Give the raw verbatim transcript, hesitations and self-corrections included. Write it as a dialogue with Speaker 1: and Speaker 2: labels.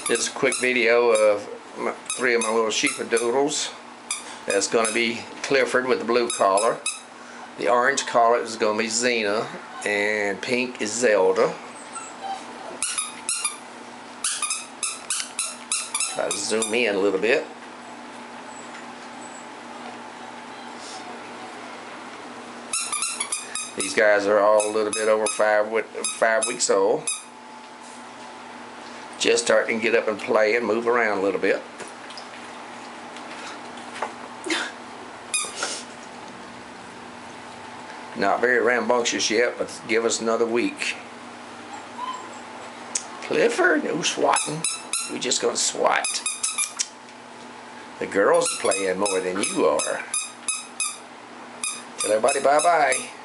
Speaker 1: This is a quick video of my, three of my little sheepadoodles. That's going to be Clifford with the blue collar. The orange collar is going to be Xena, and pink is Zelda. Try to zoom in a little bit. These guys are all a little bit over five, five weeks old. Just starting to get up and play and move around a little bit. Not very rambunctious yet, but give us another week. Clifford, no swatting. We're just going to swat. The girls are playing more than you are. Tell everybody bye-bye.